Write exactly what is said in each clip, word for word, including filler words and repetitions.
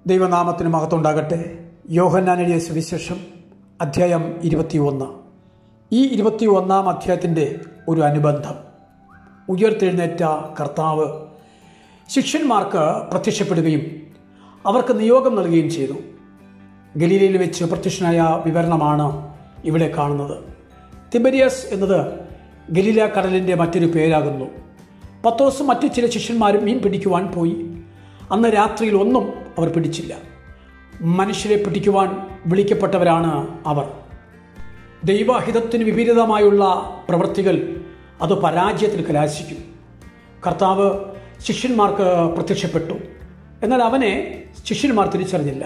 ദൈവനാമത്തിന് മഹത്വം ഉണ്ടാകട്ടെ. യോഹന്നാൻ എഴുതിയ സുവിശേഷം അധ്യായം ഇരുപത്തി ഒന്ന്. ഈ ഇരുപത്തി ഒന്നാം അധ്യായത്തിൻ്റെ ഒരു അനുബന്ധം, ഉയർത്തെഴുന്നേറ്റ കർത്താവ് ശിഷ്യന്മാർക്ക് പ്രത്യക്ഷപ്പെടുകയും അവർക്ക് നിയോഗം നൽകുകയും ചെയ്തു. ഗലീലയിൽ വെച്ച് പ്രത്യക്ഷനായ വിവരണമാണ് ഇവിടെ കാണുന്നത്. തിബരിയസ് എന്നത് ഗലീല കടലിൻ്റെ മറ്റൊരു പേരാകുന്നു. പത്രോസും മറ്റു ചില ശിഷ്യന്മാരും മീൻ പിടിക്കുവാൻ പോയി. അന്ന് രാത്രിയിൽ ഒന്നും അവർ പിടിച്ചില്ല. മനുഷ്യരെ പിടിക്കുവാൻ വിളിക്കപ്പെട്ടവരാണ് അവർ. ദൈവഹിതത്തിന് വിപരീതമായുള്ള പ്രവൃത്തികൾ അത് പരാജയത്തിൽ കലാശിക്കും. കർത്താവ് ശിഷ്യന്മാർക്ക് പ്രത്യക്ഷപ്പെട്ടു, എന്നാൽ അവനെ ശിഷ്യന്മാർ തിരിച്ചറിഞ്ഞില്ല.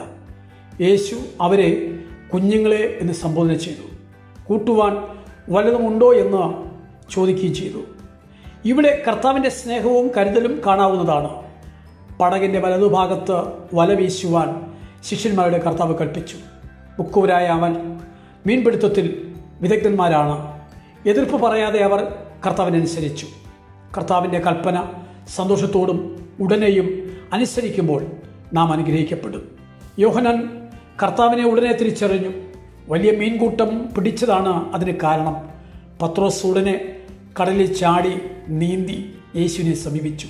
യേശു അവരെ കുഞ്ഞുങ്ങളെ എന്ന് സംബോധന ചെയ്തു. കൂട്ടുവാൻ വല്ലതുമുണ്ടോ എന്ന് ചോദിക്കുകയും ചെയ്തു. ഇവിടെ കർത്താവിൻ്റെ സ്നേഹവും കരുതലും കാണാവുന്നതാണ്. പടകിൻ്റെ വലതുഭാഗത്ത് വല വീശുവാൻ ശിഷ്യന്മാരുടെ കർത്താവ് കൽപ്പിച്ചു. മുക്കുവരായ അവൻ മീൻപിടുത്തത്തിൽ വിദഗ്ധന്മാരാണ്. എതിർപ്പ് പറയാതെ അവർ കർത്താവിനനുസരിച്ചു. കർത്താവിൻ്റെ കൽപ്പന സന്തോഷത്തോടും ഉടനെയും അനുസരിക്കുമ്പോൾ നാം അനുഗ്രഹിക്കപ്പെടും. യോഹന്നാൻ കർത്താവിനെ ഉടനെ തിരിച്ചറിഞ്ഞു. വലിയ മീൻകൂട്ടം പിടിച്ചതാണ് അതിന് കാരണം. പത്രോസ് ഉടനെ കടലിൽ ചാടി നീന്തി യേശുവിനെ സമീപിച്ചു.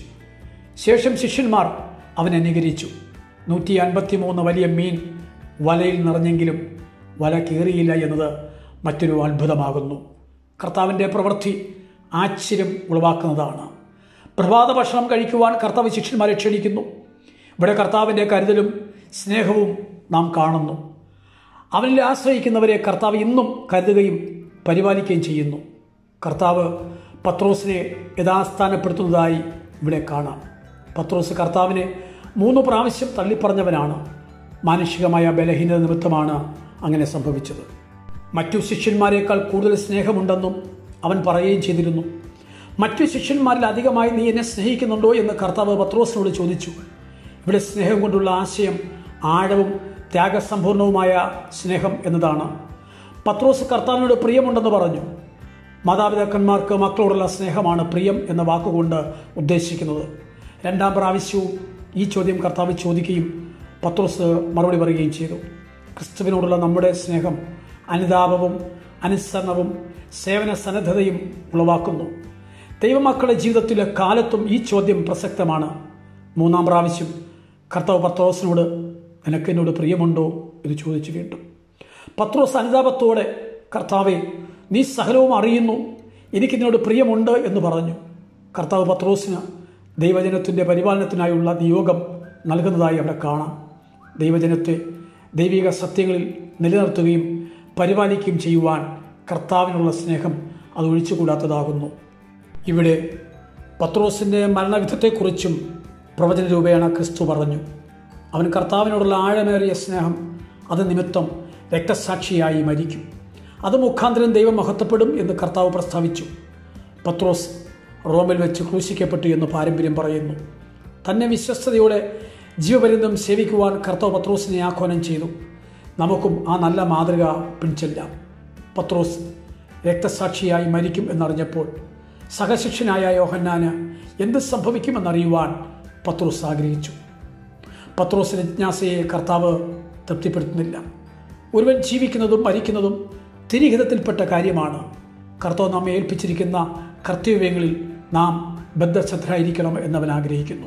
ശേഷം ശിഷ്യന്മാർ അവനെ അനുകരിച്ചു. നൂറ്റി അൻപത്തി മൂന്ന് വലിയ മീൻ വലയിൽ നിറഞ്ഞെങ്കിലും വല കീറിയില്ല എന്നത് മറ്റൊരു അത്ഭുതമാകുന്നു. കർത്താവിൻ്റെ പ്രവൃത്തി ആശ്ചര്യം ഉളവാക്കുന്നതാണ്. പ്രഭാത ഭക്ഷണം കഴിക്കുവാൻ കർത്താവ് ശിഷ്യന്മാരെ ക്ഷണിക്കുന്നു. ഇവിടെ കർത്താവിൻ്റെ കരുതലും സ്നേഹവും നാം കാണുന്നു. അവനിൽ ആശ്രയിക്കുന്നവരെ കർത്താവ് ഇന്നും കരുതുകയും പരിപാലിക്കുകയും ചെയ്യുന്നു. കർത്താവ് പത്രോസിനെ യഥാസ്ഥാനപ്പെടുത്തുന്നതായി ഇവിടെ കാണാം. പത്രോസ് കർത്താവിനെ മൂന്ന് പ്രാവശ്യം തള്ളിപ്പറഞ്ഞവനാണ്. മാനുഷികമായ ബലഹീനത നിമിത്തമാണ് അങ്ങനെ സംഭവിച്ചത്. മറ്റു ശിഷ്യന്മാരെക്കാൾ കൂടുതൽ സ്നേഹമുണ്ടെന്നും അവൻ പറയുകയും ചെയ്തിരുന്നു. മറ്റു ശിഷ്യന്മാരിൽ അധികമായി നീ എന്നെ സ്നേഹിക്കുന്നുണ്ടോ എന്ന് കർത്താവ് പത്രോസിനോട് ചോദിച്ചു. ഇവിടെ സ്നേഹം കൊണ്ടുള്ള ആശയം ആഴവും ത്യാഗസമ്പൂർണവുമായ സ്നേഹം എന്നതാണ്. പത്രോസ് കർത്താവിനോട് പ്രിയമുണ്ടെന്ന് പറഞ്ഞു. മാതാപിതാക്കന്മാർക്ക് മക്കളോടുള്ള സ്നേഹമാണ് പ്രിയം എന്ന വാക്കുകൊണ്ട് ഉദ്ദേശിക്കുന്നത്. രണ്ടാം പ്രാവശ്യവും ഈ ചോദ്യം കർത്താവ് ചോദിക്കുകയും പത്രോസ് മറുപടി പറയുകയും ചെയ്തു. ക്രിസ്തുവിനോടുള്ള നമ്മുടെ സ്നേഹം അനുതാപവും അനുസരണവും സേവന സന്നദ്ധതയും ഉളവാക്കുന്നു. ദൈവമക്കളുടെ ജീവിതത്തിലെ കാലത്തും ഈ ചോദ്യം പ്രസക്തമാണ്. മൂന്നാം പ്രാവശ്യം കർത്താവ് പത്രോസിനോട് നിനക്ക് എന്നോട് പ്രിയമുണ്ടോ എന്ന് ചോദിച്ചു. വീണ്ടും പത്രോസ് അനുതാപത്തോടെ കർത്താവെ, നീ സകലവും അറിയുന്നു, എനിക്കിതിനോട് പ്രിയമുണ്ട് എന്ന് പറഞ്ഞു. കർത്താവ് പത്രോസിന് ദൈവജനത്തിൻ്റെ പരിപാലനത്തിനായുള്ള നിയോഗം നൽകുന്നതായി അവിടെ കാണാം. ദൈവജനത്തെ ദൈവിക സത്യങ്ങളിൽ നിലനിർത്തുകയും പരിപാലിക്കുകയും ചെയ്യുവാൻ കർത്താവിനുള്ള സ്നേഹം അത് ഒഴിച്ചുകൂടാത്തതാകുന്നു. ഇവിടെ പത്രോസിൻ്റെ മരണവിധത്തെക്കുറിച്ചും പ്രവചന രൂപേണ ക്രിസ്തു പറഞ്ഞു. അവൻ കർത്താവിനോടുള്ള ആഴമേറിയ സ്നേഹം അത് നിമിത്തം രക്തസാക്ഷിയായി മരിക്കും. അത് മുഖാന്തരം ദൈവം മഹത്വപ്പെടും എന്ന് കർത്താവ് പ്രസ്താവിച്ചു. പത്രോസ് റോമിൽ വെച്ച് ക്രൂശിക്കപ്പെട്ടു എന്ന് പാരമ്പര്യം പറയുന്നു. തന്നെ വിശ്വസ്തയോടെ ജീവപര്യന്തം സേവിക്കുവാൻ കർത്താവ് പത്രോസിനെ ആഹ്വാനം ചെയ്തു. നമുക്കും ആ നല്ല മാതൃക പിൻചെല്ലാം. പത്രോസ് രക്തസാക്ഷിയായി മരിക്കും എന്നറിഞ്ഞപ്പോൾ സഹശിഷ്യനായ യോഹന്നാന് എന്ത് സംഭവിക്കുമെന്നറിയുവാൻ പത്രോസ് ആഗ്രഹിച്ചു. പത്രോസിന്റെ ജിജ്ഞാസയെ കർത്താവ് തൃപ്തിപ്പെടുത്തുന്നില്ല. ഒരുവൻ ജീവിക്കുന്നതും മരിക്കുന്നതും തിരിഹിതത്തിൽപ്പെട്ട കാര്യമാണ്. കർത്താവ് നമ്മെ ഏൽപ്പിച്ചിരിക്കുന്ന കർത്തവ്യങ്ങളിൽ നാം ബദ്ധശ്രദ്ധരായിരിക്കണം എന്നവൻ ആഗ്രഹിക്കുന്നു.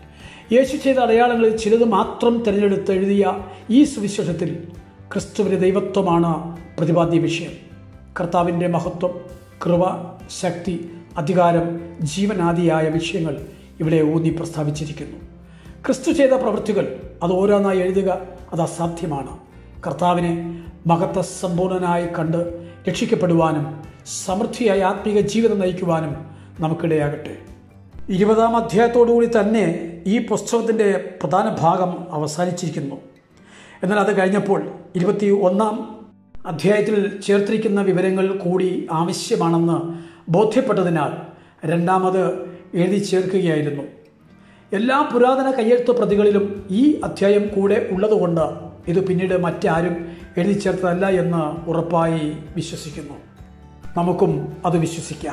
യേശു ചെയ്ത അടയാളങ്ങളിൽ ചിലത് മാത്രം തിരഞ്ഞെടുത്ത് എഴുതിയ ഈ സുവിശേഷത്തിൽ ക്രിസ്തുവിന്റെ ദൈവത്വമാണ് പ്രതിപാദ്യ വിഷയം. കർത്താവിൻ്റെ മഹത്വം, കൃപ, ശക്തി, അധികാരം, ജീവനാദിയായ വിഷയങ്ങൾ ഇവിടെ ഊന്നി പ്രസ്താവിച്ചിരിക്കുന്നു. ക്രിസ്തു ചെയ്ത പ്രവൃത്തികൾ അത് ഓരോന്നായി എഴുതുക അത് അസാധ്യമാണ്. കർത്താവിനെ മഹത്വ സമ്പൂർണനായി കണ്ട് രക്ഷിക്കപ്പെടുവാനും സമൃദ്ധിയായ ആത്മീക ജീവിതം നയിക്കുവാനും നമുക്കിടയാകട്ടെ. ഇരുപതാം അധ്യായത്തോടുകൂടി തന്നെ ഈ പുസ്തകത്തിൻ്റെ പ്രധാന ഭാഗം അവസാനിച്ചിരിക്കുന്നു. എന്നാൽ അത് കഴിഞ്ഞപ്പോൾ ഇരുപത്തി ഒന്നാം അധ്യായത്തിൽ ചേർത്തിരിക്കുന്ന വിവരങ്ങൾ കൂടി ആവശ്യമാണെന്ന് ബോധ്യപ്പെട്ടതിനാൽ രണ്ടാമത് എഴുതി ചേർക്കുകയായിരുന്നു. എല്ലാ പുരാതന കയ്യെഴുത്ത് പ്രതികളിലും ഈ അധ്യായം കൂടെ ഉള്ളതുകൊണ്ട് ഇത് പിന്നീട് മറ്റാരും എഴുതി ചേർത്തതല്ല എന്ന് ഉറപ്പായി വിശ്വസിക്കുന്നു. നമുക്കും അത് വിശ്വസിക്കാം.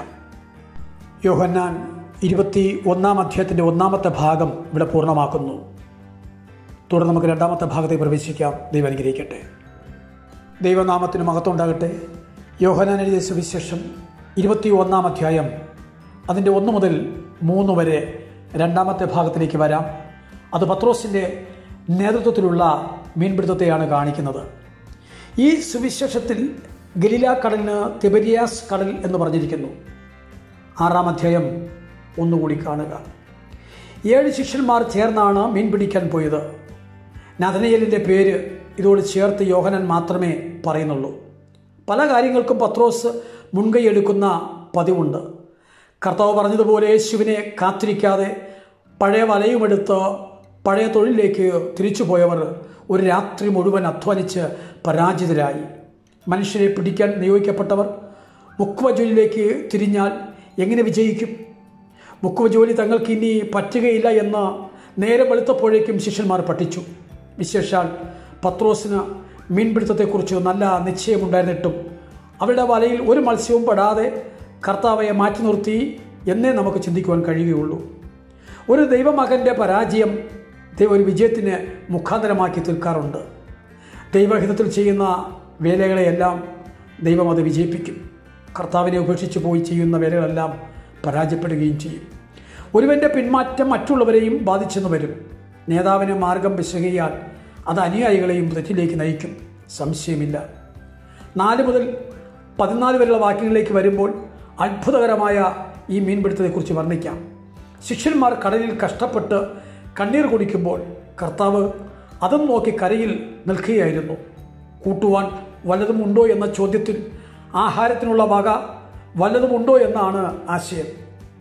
യോഹന്നാൻ ഇരുപത്തി ഒന്നാം അധ്യായത്തിൻ്റെ ഒന്നാമത്തെ ഭാഗം ഇവിടെ പൂർണ്ണമാക്കുന്നു. തുടർന്ന് നമുക്ക് രണ്ടാമത്തെ ഭാഗത്തേക്ക് പ്രവേശിക്കാം. ദൈവം അനുഗ്രഹിക്കട്ടെ. ദൈവനാമത്തിന് മഹത്വം ഉണ്ടാകട്ടെ. യോഹന്നാൻ എഴുതിയ സുവിശേഷം ഇരുപത്തി ഒന്നാം അധ്യായം അതിൻ്റെ ഒന്ന് മുതൽ മൂന്ന് വരെ രണ്ടാമത്തെ ഭാഗത്തിലേക്ക് വരാം. അത് പത്രോസിൻ്റെ നേതൃത്വത്തിലുള്ള മീൻപിടുത്തത്തെയാണ് കാണിക്കുന്നത്. ഈ സുവിശേഷത്തിൽ ഗലീല കടലിന് തിബരിയാസ് കടൽ എന്ന് പറഞ്ഞിരിക്കുന്നു. ആറാം അധ്യായം ഒന്നുകൂടി കാണുക. ഏഴ് ശിഷ്യന്മാർ ചേർന്നാണ് മീൻ പിടിക്കാൻ പോയത്. നഥനയേലിൻ്റെ പേര് ഇതോട് ചേർത്ത് യോഹന്നാൻ മാത്രമേ പറയുന്നുള്ളൂ. പല കാര്യങ്ങൾക്കും പത്രോസ് മുൻകൈ എടുക്കുന്ന പതിവുണ്ട്. കർത്താവ് പറഞ്ഞതുപോലെ യേശുവിനെ കാത്തിരിക്കാതെ പഴയ വലയുമെടുത്ത് പഴയ തൊഴിലിലേക്ക് തിരിച്ചു പോയവർ ഒരു രാത്രി മുഴുവൻ അധ്വാനിച്ച് പരാജിതരായി. മനുഷ്യരെ പിടിക്കാൻ നിയോഗിക്കപ്പെട്ടവർ മുക്കുവ ജോലിയിലേക്ക് തിരിഞ്ഞാൽ എങ്ങനെ വിജയിക്കും? മുക്കുവ ജോലി തങ്ങൾക്ക് ഇനി പറ്റുകയില്ല എന്ന് നേരം വെളുത്തപ്പോഴേക്കും ശിഷ്യന്മാർ പഠിച്ചു. വിശേഷാൽ പത്രോസിന് മീൻപിടുത്തത്തെക്കുറിച്ച് നല്ല നിശ്ചയമുണ്ടായിരുന്നിട്ടും അവരുടെ വലയിൽ ഒരു മത്സ്യവും പെടാതെ കർത്താവയെ മാറ്റി നിർത്തി എന്നേ നമുക്ക് ചിന്തിക്കുവാൻ കഴിയുകയുള്ളൂ. ഒരു ദൈവമകൻ്റെ പരാജയം ദൈവം ഒരു വിജയത്തിന് മുഖാന്തരമാക്കി തീർക്കാറുണ്ട്. ദൈവഹിതത്തിൽ ചെയ്യുന്ന വേലകളെയെല്ലാം ദൈവം അത് വിജയിപ്പിക്കും. കർത്താവിനെ ഉപേക്ഷിച്ച് പോയി ചെയ്യുന്ന വേലകളെല്ലാം പരാജയപ്പെടുകയും ചെയ്യും. ഒരുവൻ്റെ പിന്മാറ്റം മറ്റുള്ളവരെയും ബാധിച്ചെന്ന് വരും. നേതാവിന് മാർഗം പിശകിയാൽ അത് അനുയായികളെയും തെറ്റിലേക്ക് നയിക്കും, സംശയമില്ല. നാല് മുതൽ പതിനാല് വരെയുള്ള വാക്യങ്ങളിലേക്ക് വരുമ്പോൾ അത്ഭുതകരമായ ഈ മീൻപിടുത്തത്തെക്കുറിച്ച് വർണ്ണിക്കാം. ശിഷ്യന്മാർ കടലിൽ കഷ്ടപ്പെട്ട് കണ്ണീർ കുടിക്കുമ്പോൾ കർത്താവ് അതും നോക്കി കരയിൽ നിൽക്കുകയായിരുന്നു. കൂട്ടുവാൻ വല്ലതും ഉണ്ടോ എന്ന ചോദ്യത്തിൽ ആഹാരത്തിനുള്ള വക വല്ലതുമുണ്ടോ എന്നാണ് ആശയം.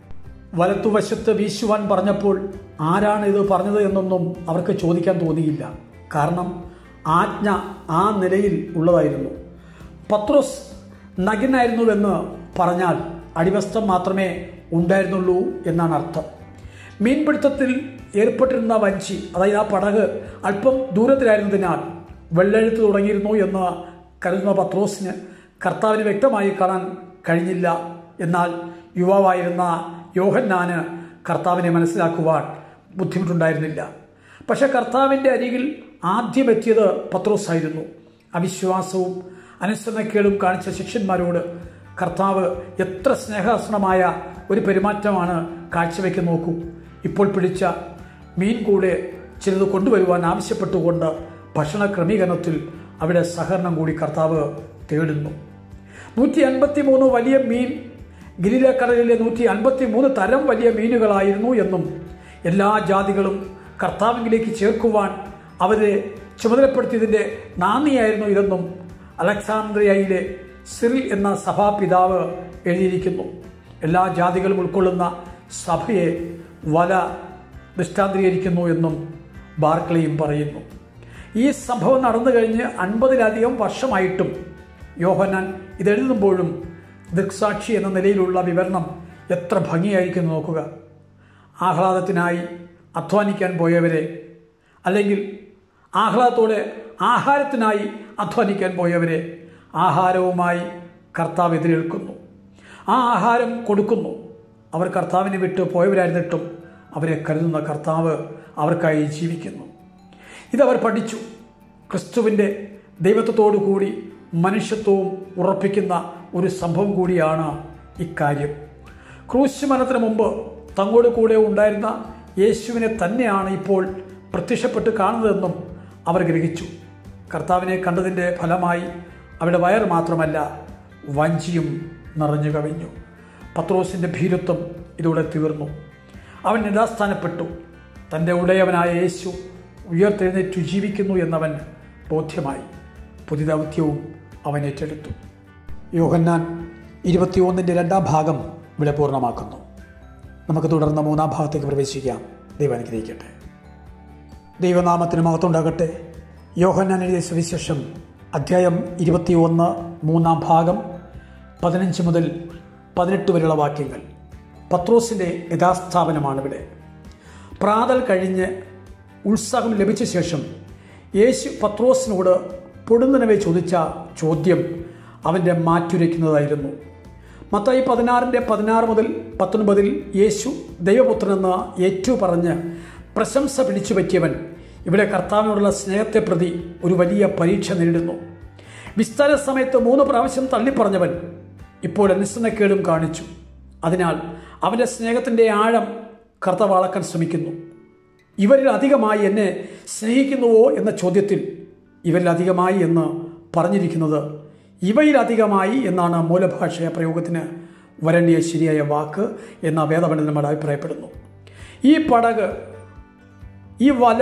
വലത്തുവശത്ത് വീശുവാൻ പറഞ്ഞപ്പോൾ ആരാണ് ഇത് പറഞ്ഞത് എന്നൊന്നും അവർക്ക് ചോദിക്കാൻ തോന്നിയില്ല. കാരണം ആജ്ഞ ആ നിലയിൽ ഉള്ളതായിരുന്നു. പത്രോസ് നഗ്നായിരുന്നുവെന്ന് പറഞ്ഞാൽ അടിവസ്ത്രം മാത്രമേ ഉണ്ടായിരുന്നുള്ളൂ എന്നാണ് അർത്ഥം. മീൻപിടുത്തത്തിൽ ഏർപ്പെട്ടിരുന്ന വഞ്ചി, അതായത് ആ പടക് അല്പം ദൂരത്തിലായിരുന്നതിനാൽ വെള്ളെഴുത്ത് തുടങ്ങിയിരുന്നു എന്ന് കരുതുന്ന പത്രോസിന് കർത്താവിന് വ്യക്തമായി കാണാൻ കഴിഞ്ഞില്ല. എന്നാൽ യുവാവായിരുന്ന യോഹന്നാന് കർത്താവിനെ മനസ്സിലാക്കുവാൻ ബുദ്ധിമുട്ടുണ്ടായിരുന്നില്ല. പക്ഷെ കർത്താവിൻ്റെ അരികിൽ ആദ്യം എത്തിയത് പത്രോസായിരുന്നു. അവിശ്വാസവും അനുസരണക്കേടും കാണിച്ച ശിഷ്യന്മാരോട് കർത്താവ് എത്ര സ്നേഹസ്നമായ ഒരു പെരുമാറ്റമാണ് കാഴ്ചവെക്കാൻ നോക്കൂ. ഇപ്പോൾ പിടിച്ച മീൻ കൂടെ ചിലത് കൊണ്ടുവരുവാൻ ആവശ്യപ്പെട്ടുകൊണ്ട് ഭക്ഷണ ക്രമീകരണത്തിൽ അവിടെ സഹകരണം കൂടി കർത്താവ് തേടുന്നു. നൂറ്റി അൻപത്തി മൂന്ന് വലിയ മീൻ ഗലീല കടലിലെ നൂറ്റി അൻപത്തി മൂന്ന് തരം വലിയ മീനുകളായിരുന്നു എന്നും എല്ലാ ജാതികളും കർത്താവിലേക്ക് ചേർക്കുവാൻ അവരെ ചുമതലപ്പെടുത്തിയതിൻ്റെ നാന്ദിയായിരുന്നു ഇതെന്നും അലക്സാന്ദ്രിയയിലെ സിറിൽ എന്ന സഭാപിതാവ് എഴുതിയിരിക്കുന്നു. എല്ലാ ജാതികളും ഉൾക്കൊള്ളുന്ന സഭയെ വല ദൃഷ്ടാന്തരീകരിക്കുന്നു എന്നും ബാർക്ലിയും പറയുന്നു. ഈ സംഭവം നടന്നു കഴിഞ്ഞ് അൻപതിലധികം വർഷമായിട്ടും യോഹന്നാൻ ഇതെഴുതുമ്പോഴും ദൃക്സാക്ഷി എന്ന നിലയിലുള്ള വിവരണം എത്ര ഭംഗിയായിരിക്കുന്നു നോക്കുക. ആഹ്ലാദത്തിനായി അധ്വാനിക്കാൻ പോയവരെ, അല്ലെങ്കിൽ ആഹ്ലാദത്തോടെ ആഹാരത്തിനായി അധ്വാനിക്കാൻ പോയവരെ ആഹാരവുമായി കർത്താവ് എതിരേൽക്കുന്നു. ആ ആഹാരം കൊടുക്കുന്നു. അവർ കർത്താവിനെ വിട്ട് പോയവരായിരുന്നിട്ടും അവരെ കരുതുന്ന കർത്താവ് അവർക്കായി ജീവിക്കുന്നു. ഇതവർ പഠിച്ചു. ക്രിസ്തുവിൻ്റെ ദൈവത്വത്തോടു കൂടി മനുഷ്യത്വവും ഉറപ്പിക്കുന്ന ഒരു സംഭവം കൂടിയാണ് ഇക്കാര്യം. ക്രൂശ് മരണത്തിന് മുമ്പ് തങ്ങോട് കൂടെ ഉണ്ടായിരുന്ന യേശുവിനെ തന്നെയാണ് ഇപ്പോൾ പ്രത്യക്ഷപ്പെട്ട് കാണുന്നതെന്നും അവർ ഗ്രഹിച്ചു. കർത്താവിനെ കണ്ടതിൻ്റെ ഫലമായി അവരുടെ വയർ മാത്രമല്ല, വഞ്ചിയും നിറഞ്ഞു കവിഞ്ഞു. പത്രോസിൻ്റെ ഭീരുത്വം ഇതോടെ തീർന്നു. അവൻ നിരാസ്ഥാനപ്പെട്ടു. തൻ്റെ ഉടയവനായ യേശു ഉയർത്തെഴുന്നേറ്റു ജീവിക്കുന്നു എന്നവൻ ബോധ്യമായി. പുതിയ ദൗത്യവും അവൻ ഏറ്റെടുത്തു. യോഹന്നാൻ ഇരുപത്തിയൊന്നിൻ്റെ രണ്ടാം ഭാഗം ഇവിടെ പൂർണ്ണമാക്കുന്നു. നമുക്ക് തുടർന്ന് മൂന്നാം ഭാഗത്തേക്ക് പ്രവേശിക്കാം. ദൈവം അനുഗ്രഹിക്കട്ടെ. ദൈവനാമത്തിന് മഹത്വം ഉണ്ടാകട്ടെ. യോഹന്നാൻ എഴുതിയ സുവിശേഷം അധ്യായം ഇരുപത്തിയൊന്ന് മൂന്നാം ഭാഗം പതിനഞ്ച് മുതൽ പതിനെട്ട് വരെയുള്ള വാക്യങ്ങൾ. പത്രോസിൻ്റെ യഥാസ്ഥാപനമാണിവിടെ. പ്രാതൽ കഴിഞ്ഞ് ഉത്സാഹം ലഭിച്ച ശേഷം യേശു പത്രോസിനോട് പൊടുന്നനവെ ചോദിച്ച ചോദ്യം അവൻ്റെ മാറ്റുരയ്ക്കുന്നതായിരുന്നു. മത്തായി പതിനാറിൻ്റെ പതിനാറ് മുതൽ പത്തൊൻപതിൽ യേശു ദൈവപുത്രനെന്ന് ഏറ്റു പറഞ്ഞ് പ്രശംസ പിടിച്ചു പറ്റിയവൻ ഇവിടെ കർത്താവിനോടുള്ള സ്നേഹത്തെ പ്രതി ഒരു വലിയ പരീക്ഷ നേരിടുന്നു. വിസ്താര സമയത്ത് മൂന്ന് പ്രാവശ്യം തള്ളിപ്പറഞ്ഞവൻ ഇപ്പോൾ അനുസരണക്കേടും കാണിച്ചു. അതിനാൽ അവൻ്റെ സ്നേഹത്തിൻ്റെ ആഴം കർത്താവ് അളക്കാൻ ശ്രമിക്കുന്നു. ഇവരിൽ അധികമായി എന്നെ സ്നേഹിക്കുന്നുവോ എന്ന ചോദ്യത്തിൽ ഇവരിൽ അധികമായി എന്ന് പറഞ്ഞിരിക്കുന്നത് ഇവയിലധികമായി എന്നാണ് മൂലഭാഷ പ്രയോഗത്തിന് വരേണ്ടിയ ശരിയായ വാക്ക് എന്ന വേദപണ്ഡിതന്മാർ അഭിപ്രായപ്പെടുന്നു. ഈ പടക്, ഈ വല,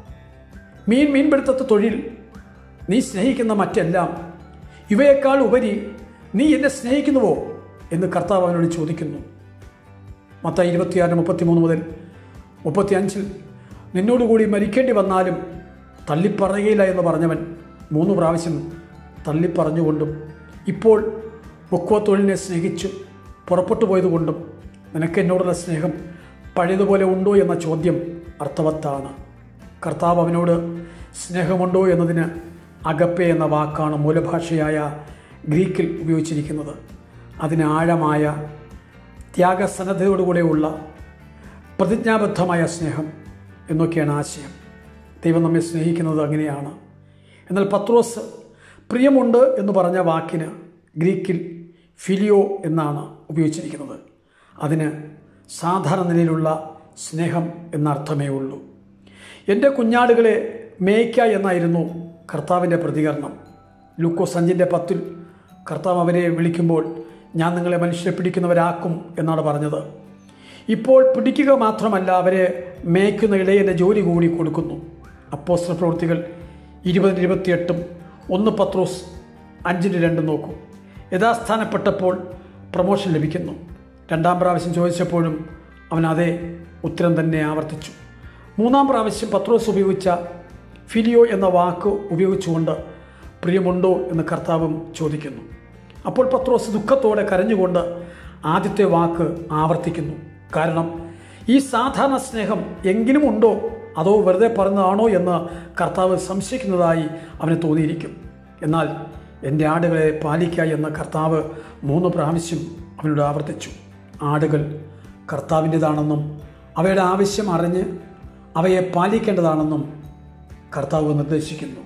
മീൻ മീൻപിടുത്തത്തെ തൊഴിൽ, നീ സ്നേഹിക്കുന്ന മറ്റെല്ലാം, ഇവയേക്കാൾ ഉപരി നീ എന്നെ സ്നേഹിക്കുന്നുവോ എന്ന് കർത്താവ് അവനോട് ചോദിക്കുന്നു. മത്തായി ഇരുപത്തിയാറിന് മുപ്പത്തിമൂന്ന് മുതൽ മുപ്പത്തി അഞ്ചിൽ നിന്നോടുകൂടി മരിക്കേണ്ടി വന്നാലും തള്ളിപ്പറയുകയില്ല എന്ന് പറഞ്ഞവൻ മൂന്ന് പ്രാവശ്യം തള്ളിപ്പറഞ്ഞുകൊണ്ടും ഇപ്പോൾ മുക്കുവത്തൊഴിലിനെ സ്നേഹിച്ചു പുറപ്പെട്ടു പോയതുകൊണ്ടും നിനക്ക് എന്നോടുള്ള സ്നേഹം പഴയതുപോലെ ഉണ്ടോ എന്ന ചോദ്യം അർത്ഥവത്താണ്. കർത്താവ് അവനോട് സ്നേഹമുണ്ടോ എന്നതിന് അഗപ്പെ എന്ന വാക്കാണ് മൂലഭാഷയായ ഗ്രീക്കിൽ ഉപയോഗിച്ചിരിക്കുന്നത്. അതിന് ആഴമായ ത്യാഗസന്നദ്ധതയോടുകൂടെയുള്ള പ്രതിജ്ഞാബദ്ധമായ സ്നേഹം എന്നൊക്കെയാണ് ആശയം. ദൈവം നമ്മെ സ്നേഹിക്കുന്നത് അങ്ങനെയാണ്. എന്നാൽ പത്രോസ് പ്രിയമുണ്ട് എന്ന് പറഞ്ഞ വാക്കിന് ഗ്രീക്കിൽ ഫിലിയോ എന്നാണ് ഉപയോഗിച്ചിരിക്കുന്നത്. അതിന് സാധാരണ നിലയിലുള്ള സ്നേഹം എന്നർത്ഥമേ ഉള്ളൂ. എൻ്റെ കുഞ്ഞാടുകളെ മേയ്ക്ക എന്നായിരുന്നു കർത്താവിൻ്റെ പ്രതികരണം. ലൂക്കോസ് അഞ്ചിൻ്റെ പത്തിൽ കർത്താവ് അവരെ വിളിക്കുമ്പോൾ ഞാൻ നിങ്ങളെ മനുഷ്യരെ പിടിക്കുന്നവരാക്കും എന്നാണ് പറഞ്ഞത്. ഇപ്പോൾ പിടിക്കുക മാത്രമല്ല, അവരെ മേയ്ക്കുന്ന ഇടയൻ്റെ ജോലി കൂടി കൊടുക്കുന്നു. അപ്പോസ്തല പ്രവൃത്തികൾ ഇരുപതിന് ഇരുപത്തിയെട്ടും ഒന്ന് പത്രോസ് അഞ്ചിന് രണ്ടും നോക്കൂ. യഥാസ്ഥാനപ്പെട്ടപ്പോൾ പ്രമോഷൻ ലഭിക്കുന്നു. രണ്ടാം പ്രാവശ്യം ചോദിച്ചപ്പോഴും അവൻ അതേ ഉത്തരം തന്നെ ആവർത്തിച്ചു. മൂന്നാം പ്രാവശ്യം പത്രോസ് ഉപയോഗിച്ച ഫിലിയോ എന്ന വാക്ക് ഉപയോഗിച്ചുകൊണ്ട് പ്രിയമുണ്ടോ എന്ന് കർത്താവും ചോദിക്കുന്നു. അപ്പോൾ പത്രോസ് ദുഃഖത്തോടെ കരഞ്ഞുകൊണ്ട് ആദ്യത്തെ വാക്ക് ആവർത്തിക്കുന്നു. കാരണം ഈ സാധാരണ സ്നേഹം എങ്കിലും ഉണ്ടോ അതോ വെറുതെ പറഞ്ഞതാണോ എന്ന് കർത്താവ് സംശയിക്കുന്നതായി അവന് തോന്നിയിരിക്കും. എന്നാൽ എൻ്റെ ആടുകളെ പാലിക്കുക എന്ന കർത്താവ് മൂന്ന് പ്രാവശ്യം അവനോട് ആവർത്തിച്ചു. ആടുകൾ കർത്താവിൻ്റെതാണെന്നും അവയുടെ ആവശ്യം അറിഞ്ഞ് അവയെ പാലിക്കേണ്ടതാണെന്നും കർത്താവ് നിർദ്ദേശിക്കുന്നു.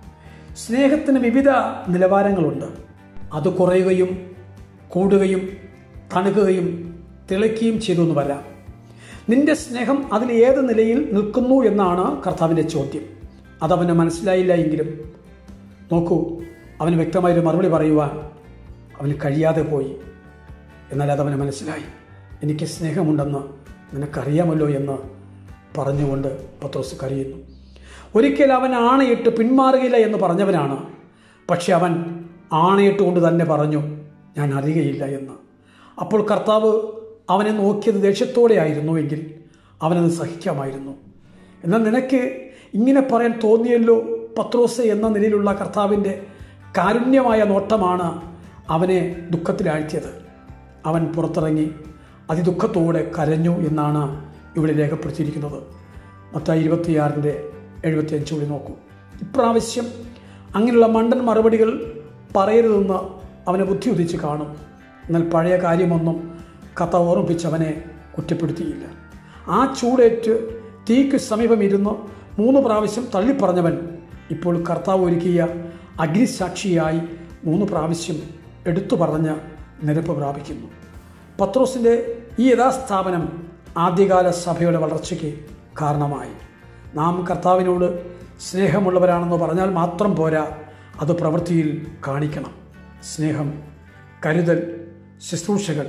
സ്നേഹത്തിന് വിവിധ നിലവാരങ്ങളുണ്ട്. അത് കുറയുകയും കൂടുകയും തണുക്കുകയും തിളയ്ക്കുകയും ചെയ്തു എന്ന് വരാം. നിന്റെ സ്നേഹം അതിൽ ഏത് നിലയിൽ നിൽക്കുന്നു എന്നാണ് കർത്താവിൻ്റെ ചോദ്യം. അതവന് മനസ്സിലായില്ല എങ്കിലും നോക്കൂ, അവന് വ്യക്തമായൊരു മറുപടി പറയുവാൻ അവന് കഴിയാതെ പോയി. എന്നാൽ അതവന് മനസ്സിലായി. എനിക്ക് സ്നേഹമുണ്ടെന്ന് നിനക്കറിയാമല്ലോ എന്ന് പറഞ്ഞുകൊണ്ട് പത്രോസ് കരയുന്നു. ഒരിക്കൽ അവൻ ആണയിട്ട് പിന്മാറുകയില്ല എന്ന് പറഞ്ഞവനാണ്. പക്ഷെ അവൻ ആണയിട്ട് കൊണ്ട് തന്നെ പറഞ്ഞു ഞാൻ അറിയുകയില്ല എന്ന്. അപ്പോൾ കർത്താവ് അവനെ നോക്കിയത് ദേഷ്യത്തോടെ ആയിരുന്നു എങ്കിൽ അവനത് സഹിക്കാമായിരുന്നു. എന്നാൽ നിനക്ക് ഇങ്ങനെ പറയാൻ തോന്നിയല്ലോ പത്രോസ് എന്ന നിലയിലുള്ള കർത്താവിൻ്റെ കാരുണ്യമായ നോട്ടമാണ് അവനെ ദുഃഖത്തിലാഴ്ത്തിയത്. അവൻ പുറത്തിറങ്ങി അതിദുഃഖത്തോടെ കരഞ്ഞു എന്നാണ് ഇവിടെ രേഖപ്പെടുത്തിയിരിക്കുന്നത്. മത്തായി ഇരുപത്തിയാറിൻ്റെ എഴുപത്തി അഞ്ച് കൂടി നോക്കൂ. ഇപ്രാവശ്യം അങ്ങനെയുള്ള മണ്ടൻ മറുപടികൾ പറയരുതെന്ന് അവനെ ബുദ്ധി ഉദിച്ച് കാണും. എന്നാൽ പഴയ കാര്യമൊന്നും കർത്താവ് ഓർമ്മിപ്പിച്ചവനെ കുറ്റപ്പെടുത്തിയില്ല. ആ ചൂടേറ്റ് തീക്ക് സമീപം ഇരുന്ന് മൂന്ന് പ്രാവശ്യം തള്ളിപ്പറഞ്ഞവൻ ഇപ്പോൾ കർത്താവ് ഒരുക്കിയ അഗ്നിസാക്ഷിയായി മൂന്ന് പ്രാവശ്യം എടുത്തു പറഞ്ഞ് നിരപ്പ് പ്രാപിക്കുന്നു. പത്രോസിൻ്റെ ഈ യഥാസ്ഥാപനം ആദ്യകാല സഭയുടെ വളർച്ചയ്ക്ക് കാരണമായി. നാം കർത്താവിനോട് സ്നേഹമുള്ളവരാണെന്ന് പറഞ്ഞാൽ മാത്രം പോരാ, അത് പ്രവൃത്തിയിൽ കാണിക്കണം. സ്നേഹം, കരുതൽ, ശുശ്രൂഷകൾ,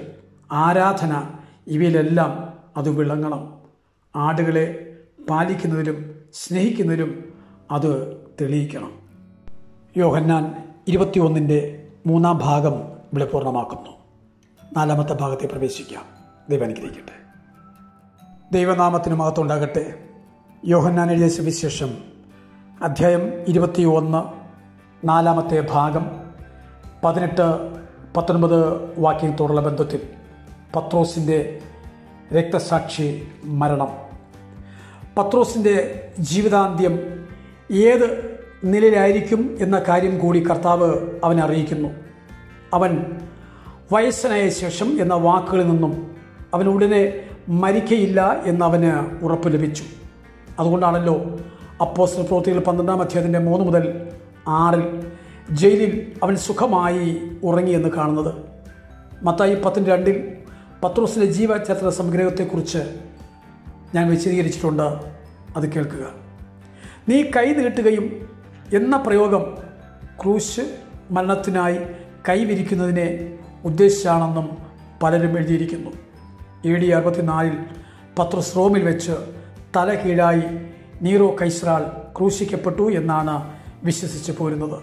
ആരാധന ഇവയിലെല്ലാം അത് വിളങ്ങണം. ആടുകളെ പാലിക്കുന്നതിലും സ്നേഹിക്കുന്നതിലും അത് തെളിയിക്കണം. യോഹന്നാൻ ഇരുപത്തി ഒന്നിൻ്റെ മൂന്നാം ഭാഗം ഇവിടെ പൂർണ്ണമാക്കുന്നു. നാലാമത്തെ ഭാഗത്തെ പ്രവേശിക്കാം. ദൈവം അനുഗ്രഹിക്കട്ടെ. ദൈവനാമത്തിന് മഹത്വം ഉണ്ടാകട്ടെ. യോഹന്നാൻ എഴുതിയ സുവിശേഷം അധ്യായം ഇരുപത്തി ഒന്ന് നാലാമത്തെ ഭാഗം പതിനെട്ട് പത്തൊൻപത് വാക്യത്തോടുള്ള ബന്ധത്തിൽ പത്രോസിൻ്റെ രക്തസാക്ഷി മരണം, പത്രോസിൻ്റെ ജീവിതാന്ത്യം ഏത് നിലയിലായിരിക്കും എന്ന കാര്യം കൂടി കർത്താവ് അവനെ അറിയിക്കുന്നു. അവൻ വയസ്സനായ ശേഷം എന്ന വാക്കുകളിൽ നിന്നും അവൻ ഉടനെ മരിക്കയില്ല എന്നവന് ഉറപ്പ് ലഭിച്ചു. അതുകൊണ്ടാണല്ലോ അപ്പോസ്തല പ്രവൃത്തികൾ പന്ത്രണ്ടാം അധ്യായത്തിൻ്റെ മൂന്ന് മുതൽ ആറിൽ ജയിലിൽ അവൻ സുഖമായി ഉറങ്ങിയെന്ന് കാണുന്നത്. മത്തായി പത്തിൻ്റെ രണ്ടിൽ പത്രോസിൻ്റെ ജീവചരിത്ര സംഗ്രഹത്തെക്കുറിച്ച് ഞാൻ വിശദീകരിച്ചിട്ടുണ്ട്, അത് കേൾക്കുക. നീ കൈ നീട്ടുകയും എന്ന പ്രയോഗം ക്രൂശ് മരണത്തിനായി കൈവിരിക്കുന്നതിനെ ഉദ്ദേശിച്ചാണെന്നും പലരും എഴുതിയിരിക്കുന്നു. എ ഡി അറുപത്തിനാലിൽ പത്രോസ് റോമിൽ വെച്ച് തല കീഴായി നീറോ കൈസറാൽ ക്രൂശിക്കപ്പെട്ടു എന്നാണ് വിശ്വസിച്ച് പോരുന്നത്.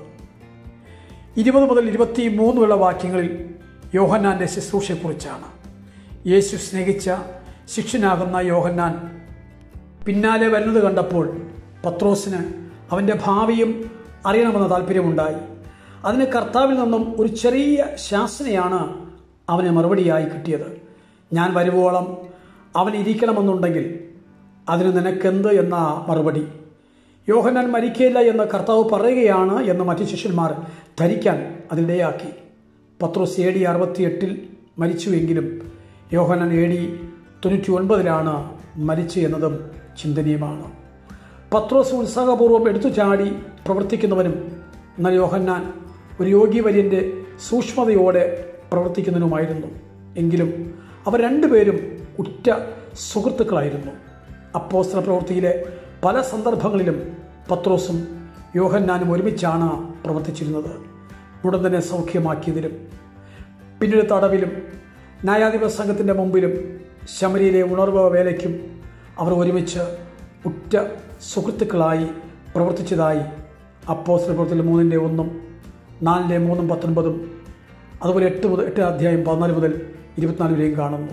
ഇരുപത് മുതൽ ഇരുപത്തി മൂന്നുള്ള വാക്യങ്ങളിൽ യോഹന്നാൻ്റെ ശുശ്രൂഷയെക്കുറിച്ചാണ്. യേശു സ്നേഹിച്ച ശിഷ്യനാകുന്ന യോഹന്നാൻ പിന്നാലെ വരുന്നത് കണ്ടപ്പോൾ പത്രോസിന് അവൻ്റെ ഭാവിയും അറിയണമെന്ന താല്പര്യമുണ്ടായി. അതിന് കർത്താവിൽ നിന്നും ഒരു ചെറിയ ശാസനയാണ് അവന് മറുപടിയായി കിട്ടിയത്. ഞാൻ വരുവോളം അവൻ ഇരിക്കണമെന്നുണ്ടെങ്കിൽ അതിന് നിനക്കെന്ത് എന്ന മറുപടി. യോഹന്നാൻ മരിക്കില്ല എന്ന് കർത്താവ് പറയുകയാണ് എന്ന് മറ്റു ശിഷ്യന്മാർ ധരിക്കാൻ അതിനിടയാക്കി. പത്രോസ് എ ഡി അറുപത്തി എട്ടിൽ മരിച്ചുവെങ്കിലും യോഹന്നാൻ എ ഡി തൊണ്ണൂറ്റി ഒൻപതിലാണ് മരിച്ചു എന്നതും ചിന്തനീയമാണ്. പത്രോസ് ഉത്സാഹപൂർവ്വം എടുത്തു ചാടി പ്രവർത്തിക്കുന്നവനും എന്നാൽ യോഹന്നാൻ ഒരു യോഗീവര്യൻ്റെ സൂക്ഷ്മതയോടെ പ്രവർത്തിക്കുന്നതിനുമായിരുന്നു. എങ്കിലും അവർ രണ്ടുപേരും ഉറ്റ സുഹൃത്തുക്കളായിരുന്നു. അപ്പോസ്തല പ്രവൃത്തിയിലെ പല സന്ദർഭങ്ങളിലും പത്രോസും യോഹന്നാനും ഒരുമിച്ചാണ് പ്രവർത്തിച്ചിരുന്നത്. ഉടൻ തന്നെ സൗഖ്യമാക്കിയതിലും പിന്നീട് തടവിലും ന്യായാധിപ സംഘത്തിൻ്റെ മുമ്പിലും ശമരിയിലെ ഉണർവ് വേലയ്ക്കും അവർ ഒരുമിച്ച് ഉറ്റ സുഹൃത്തുക്കളായി പ്രവർത്തിച്ചതായി അപ്പോസ്തല പ്രവൃത്തിയിൽ മൂന്നിൻ്റെ ഒന്നും നാലിൻ്റെ മൂന്നും പത്തൊൻപതും അതുപോലെ എട്ട് മുതൽ എട്ട് അധ്യായം പതിനാല് മുതൽ ഇരുപത്തിനാല് വരെയും കാണുന്നു.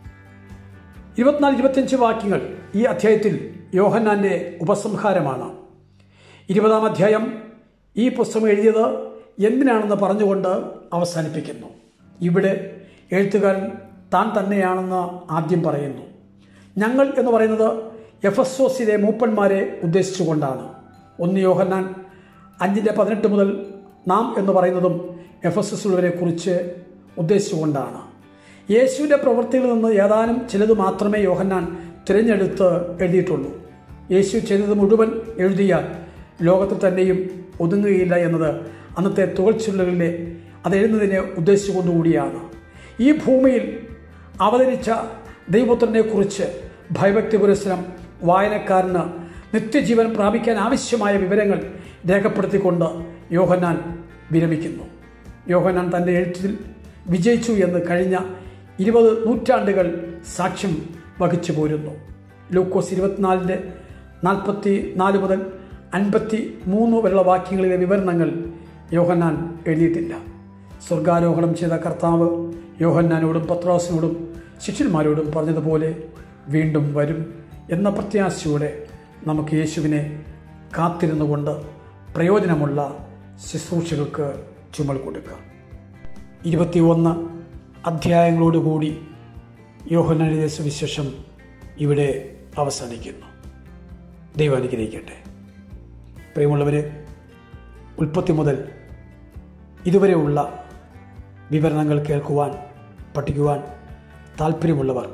ഇരുപത്തിനാല് ഇരുപത്തിയഞ്ച് വാക്യങ്ങൾ ഈ അധ്യായത്തിൽ യോഹന്നാൻ്റെ ഉപസംഹാരമാണ്. ഇരുപതാം അധ്യായം ഈ പുസ്തകം എഴുതിയത് എന്തിനാണെന്ന് പറഞ്ഞുകൊണ്ട് അവസാനിപ്പിക്കുന്നു. ഇവിടെ എഴുത്തുകാരൻ താൻ തന്നെയാണെന്ന് ആദ്യം പറയുന്നു. ഞങ്ങൾ എന്ന് പറയുന്നത് എഫെസോസിലെ മൂപ്പന്മാരെ ഉദ്ദേശിച്ചുകൊണ്ടാണ്. ഒന്ന് യോഹന്നാൻ അഞ്ചിൻ്റെ പതിനെട്ട് മുതൽ നാം എന്ന് പറയുന്നതും എഫെസോസുള്ളവരെ കുറിച്ച് ഉദ്ദേശിച്ചുകൊണ്ടാണ്. യേശുവിൻ്റെ പ്രവൃത്തികളിൽ നിന്ന് ഏതാനും ചിലത് മാത്രമേ യോഹന്നാൻ തിരഞ്ഞെടുത്ത് എഴുതിയിട്ടുള്ളൂ. യേശു ചെയ്തത് മുഴുവൻ എഴുതിയാൽ ലോകത്തിൽ തന്നെയും ഒതുങ്ങുകയില്ല എന്നത് അന്നത്തെ തുകൽച്ചുള്ളകളിലെ അത് എഴുതുന്നതിനെ ഉദ്ദേശിച്ചുകൊണ്ടുകൂടിയാണ്. ഈ ഭൂമിയിൽ അവതരിച്ച ദൈവപുത്രനെക്കുറിച്ച് ഭയഭക്തി പുരസ്സരം വായനക്കാരന് നിത്യജീവൻ പ്രാപിക്കാൻ ആവശ്യമായ വിവരങ്ങൾ രേഖപ്പെടുത്തിക്കൊണ്ട് യോഹന്നാൻ വിരമിക്കുന്നു. യോഹന്നാൻ തൻ്റെ എഴുത്തിൽ വിജയിച്ചു എന്ന് കഴിഞ്ഞ ഇരുപത് നൂറ്റാണ്ടുകൾ സാക്ഷ്യം വഹിച്ചു പോരുന്നു. ലൂക്കോസ് ഇരുപത്തിനാലിൻ്റെ നാൽപ്പത്തി നാല് മുതൽ അൻപത്തി മൂന്ന് വരെയുള്ള വാക്യങ്ങളിലെ വിവരണങ്ങൾ യോഹന്നാൻ എഴുതിയിട്ടില്ല. സ്വർഗാരോഹണം ചെയ്ത കർത്താവ് യോഹന്നാനോടും പത്രോസിനോടും ശിഷ്യന്മാരോടും പറഞ്ഞതുപോലെ വീണ്ടും വരും എന്ന പ്രത്യാശയോടെ നമുക്ക് യേശുവിനെ കാത്തിരുന്നുകൊണ്ട് പ്രയോജനമുള്ള ശുശ്രൂഷകൾക്ക് ചുമൽ കൊടുക്കാം. ഇരുപത്തി ഒന്ന് അധ്യായങ്ങളോടുകൂടി യോഹന്നാൻ എഴുതിയ സുവിശേഷം ഇവിടെ അവസാനിക്കുന്നു. ദൈവം അനുഗ്രഹിക്കട്ടെ. പ്രിയമുള്ളവരെ, ഉൽപ്പത്തി മുതൽ ഇതുവരെയുള്ള വിവരണങ്ങൾ കേൾക്കുവാൻ പഠിക്കുവാൻ താല്പര്യമുള്ളവർ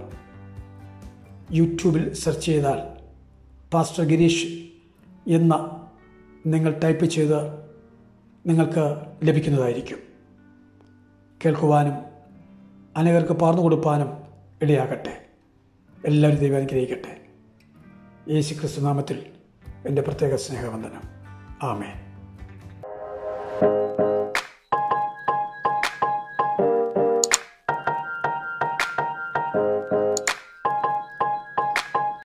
യൂട്യൂബിൽ സെർച്ച് ചെയ്താൽ പാസ്റ്റർ ഗിരീഷ് എന്ന നിങ്ങൾ ടൈപ്പ് ചെയ്ത് നിങ്ങൾക്ക് ലഭിക്കുന്നതായിരിക്കും. കേൾക്കുവാനും അനേകർക്ക് പകർന്നു കൊടുക്കാനും ഇടയാകട്ടെ. എല്ലാവരും ദൈവം അനുഗ്രഹിക്കട്ടെ. യേശു ക്രിസ്തു നാമത്തിൽ എൻ്റെ പ്രത്യേക സ്നേഹവന്ദനം. ആമേൻ.